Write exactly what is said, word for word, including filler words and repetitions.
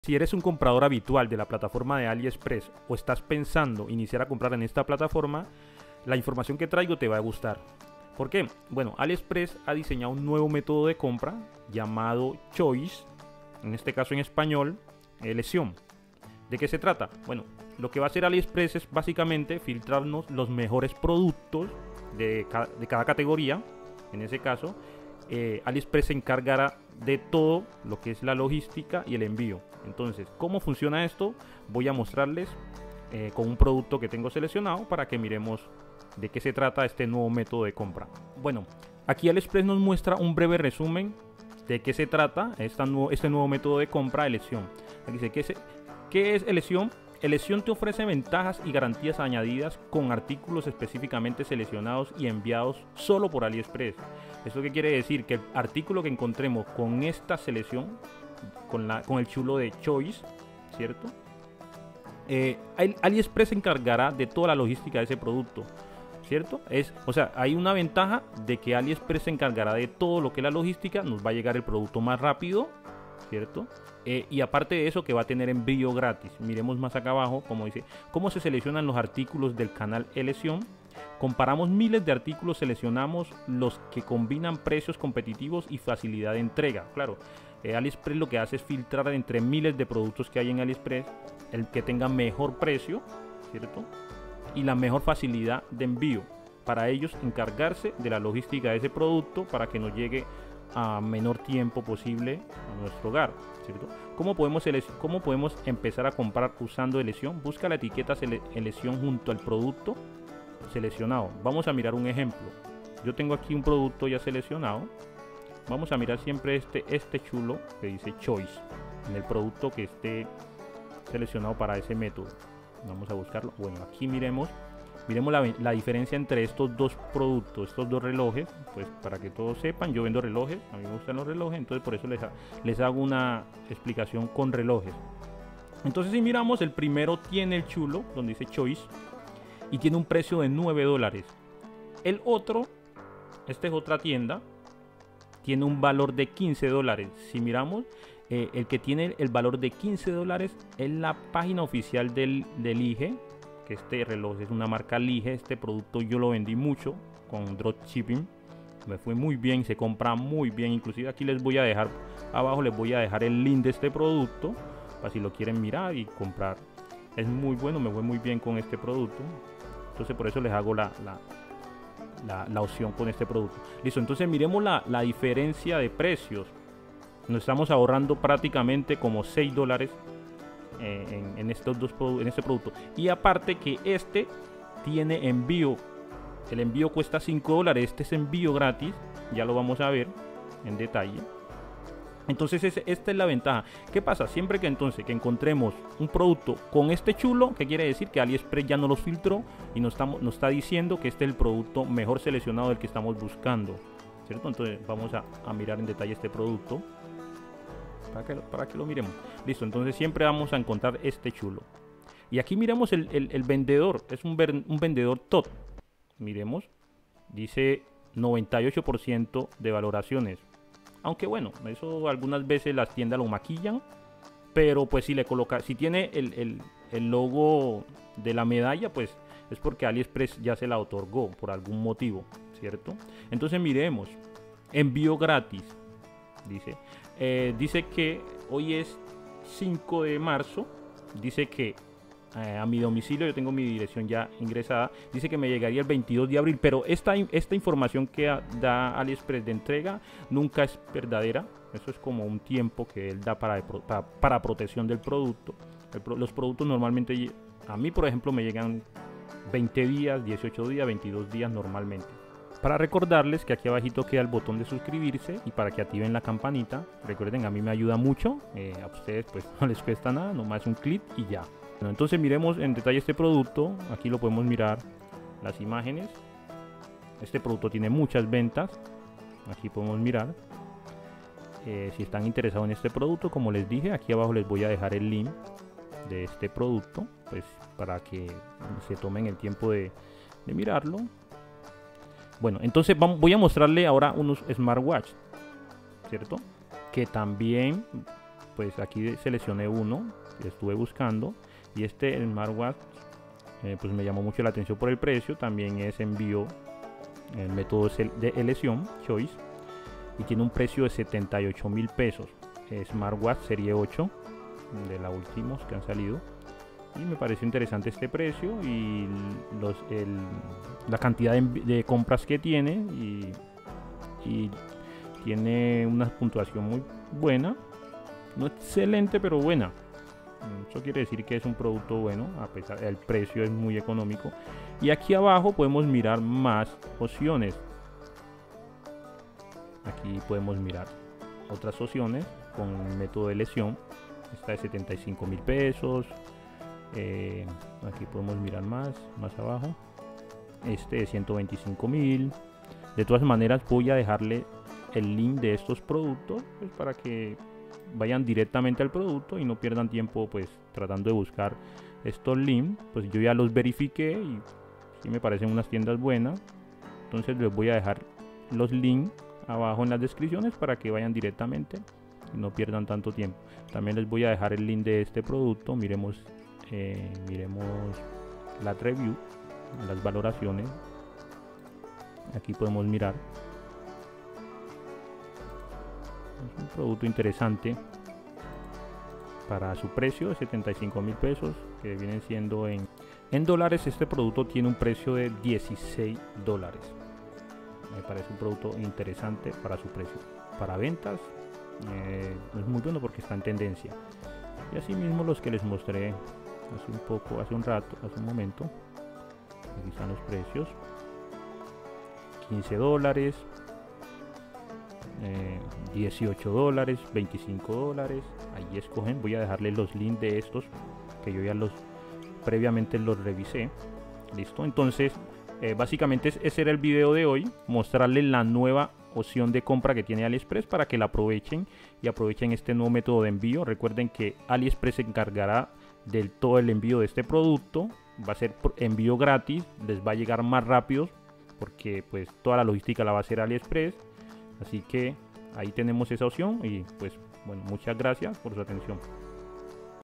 Si eres un comprador habitual de la plataforma de AliExpress o estás pensando iniciar a comprar en esta plataforma, la información que traigo te va a gustar. ¿Por qué? Bueno, AliExpress ha diseñado un nuevo método de compra llamado Choice, en este caso en español, elección. ¿De qué se trata? Bueno, lo que va a hacer AliExpress es básicamente filtrarnos los mejores productos de cada, de cada categoría. En ese caso, eh, AliExpress se encargará de todo lo que es la logística y el envío. Entonces, ¿cómo funciona esto? Voy a mostrarles eh, con un producto que tengo seleccionado para que miremos de qué se trata este nuevo método de compra. Bueno, aquí AliExpress nos muestra un breve resumen de qué se trata esta nuevo, este nuevo método de compra, elección. Aquí dice, ¿qué, se, ¿qué es elección? Elección te ofrece ventajas y garantías añadidas con artículos específicamente seleccionados y enviados solo por AliExpress. ¿Esto qué quiere decir? Que el artículo que encontremos con esta selección, con, la, con el chulo de Choice, ¿cierto? Eh, AliExpress se encargará de toda la logística de ese producto, ¿cierto? Es, o sea, hay una ventaja de que AliExpress se encargará de todo lo que es la logística, nos va a llegar el producto más rápido, ¿cierto? Eh, y aparte de eso, que va a tener envío gratis. Miremos más acá abajo, como dice, cómo se seleccionan los artículos del canal elección. Comparamos miles de artículos, seleccionamos los que combinan precios competitivos y facilidad de entrega. Claro, eh, AliExpress lo que hace es filtrar entre miles de productos que hay en AliExpress el que tenga mejor precio, ¿cierto? Y la mejor facilidad de envío. Para ellos encargarse de la logística de ese producto para que nos llegue a menor tiempo posible a nuestro hogar, ¿cierto? ¿Cómo podemos, ¿Cómo podemos empezar a comprar usando elección? Busca la etiqueta elección junto al producto seleccionado. Vamos a mirar un ejemplo. Yo tengo aquí un producto ya seleccionado. Vamos a mirar siempre este, este chulo que dice Choice en el producto que esté seleccionado para ese método. Vamos a buscarlo. Bueno, aquí miremos miremos la, la diferencia entre estos dos productos, estos dos relojes. Pues para que todos sepan, yo vendo relojes, a mí me gustan los relojes, entonces por eso les, les hago una explicación con relojes. Entonces, si miramos, el primero tiene el chulo donde dice Choice y tiene un precio de nueve dólares. El otro, esta es otra tienda, tiene un valor de quince dólares. Si miramos, eh, el que tiene el valor de quince dólares es la página oficial del, del I G E, que este reloj es una marca Lige. Este producto yo lo vendí mucho con dropshipping, me fue muy bien, se compra muy bien. Inclusive aquí les voy a dejar abajo, les voy a dejar el link de este producto para si lo quieren mirar y comprar. Es muy bueno, me fue muy bien con este producto, entonces por eso les hago la, la, la, la opción con este producto. Listo, entonces miremos la, la diferencia de precios. Nos estamos ahorrando prácticamente como seis dólares En, en estos dos en este producto, y aparte que este tiene envío. El envío cuesta cinco dólares, este es envío gratis, ya lo vamos a ver en detalle. Entonces es, esta es la ventaja. ¿Qué pasa? Siempre que entonces que encontremos un producto con este chulo, ¿qué quiere decir? Que AliExpress ya no los filtró y nos, estamos, nos está diciendo que este es el producto mejor seleccionado del que estamos buscando, ¿cierto? Entonces vamos a, a mirar en detalle este producto Para que, para que lo miremos. Listo, entonces siempre vamos a encontrar este chulo. Y aquí miremos el, el, el vendedor. Es un, ver, un vendedor top. Miremos. Dice noventa y ocho por ciento de valoraciones. Aunque bueno, eso algunas veces las tiendas lo maquillan. Pero pues si le coloca, si tiene el, el, el logo de la medalla, pues es porque AliExpress ya se la otorgó por algún motivo, ¿cierto? Entonces miremos. Envío gratis. Dice. Eh, dice que hoy es cinco de marzo. Dice que eh, a mi domicilio, yo tengo mi dirección ya ingresada, dice que me llegaría el veintidós de abril. Pero esta, esta información que da AliExpress de entrega nunca es verdadera. Eso es como un tiempo que él da para, para, para protección del producto. El, los productos normalmente, a mí por ejemplo, me llegan veinte días, dieciocho días, veintidós días normalmente. Para recordarles que aquí abajito queda el botón de suscribirse y para que activen la campanita. Recuerden, a mí me ayuda mucho, eh, a ustedes pues no les cuesta nada, nomás un clic y ya. Bueno, entonces miremos en detalle este producto. Aquí lo podemos mirar las imágenes. Este producto tiene muchas ventas. Aquí podemos mirar. Eh, si están interesados en este producto, como les dije, aquí abajo les voy a dejar el link de este producto, pues para que se tomen el tiempo de, de mirarlo. Bueno, entonces vamos, voy a mostrarle ahora unos smartwatch, ¿cierto? Que también pues aquí seleccioné uno que estuve buscando, y este smartwatch eh, pues me llamó mucho la atención por el precio. También es envío, el método de elección, choice, y tiene un precio de setenta y ocho mil pesos. Smartwatch serie ocho, de la últimos que han salido, y me pareció interesante este precio y los, el, la cantidad de, de compras que tiene, y, y tiene una puntuación muy buena, no excelente pero buena. Eso quiere decir que es un producto bueno, a pesar del precio es muy económico. Y aquí abajo podemos mirar más opciones. Aquí podemos mirar otras opciones con el método de elección. Esta de setenta y cinco mil pesos. Eh, aquí podemos mirar más, más abajo. Este de ciento veinticinco mil. De todas maneras voy a dejarle el link de estos productos, pues, para que vayan directamente al producto y no pierdan tiempo pues tratando de buscar estos links. Pues yo ya los verifiqué y sí me parecen unas tiendas buenas, entonces les voy a dejar los links abajo en las descripciones para que vayan directamente y no pierdan tanto tiempo. También les voy a dejar el link de este producto. Miremos eh, miremos la review, las valoraciones. Aquí podemos mirar. Es un producto interesante para su precio de setenta y cinco mil pesos, que vienen siendo en, en dólares. Este producto tiene un precio de dieciséis dólares. Me parece un producto interesante para su precio. Para ventas eh, es muy bueno porque está en tendencia. Y así mismo los que les mostré hace un poco, hace un rato, hace un momento. Aquí están los precios. quince dólares. Eh, dieciocho dólares, veinticinco dólares. Ahí escogen. Voy a dejarles los links de estos que yo ya los previamente los revisé. Listo. Entonces eh, básicamente ese era el video de hoy, mostrarles la nueva opción de compra que tiene AliExpress para que la aprovechen y aprovechen este nuevo método de envío. Recuerden que AliExpress se encargará del todo el envío de este producto. Va a ser envío gratis, les va a llegar más rápido porque pues toda la logística la va a hacer AliExpress. Así que ahí tenemos esa opción y pues bueno, muchas gracias por su atención.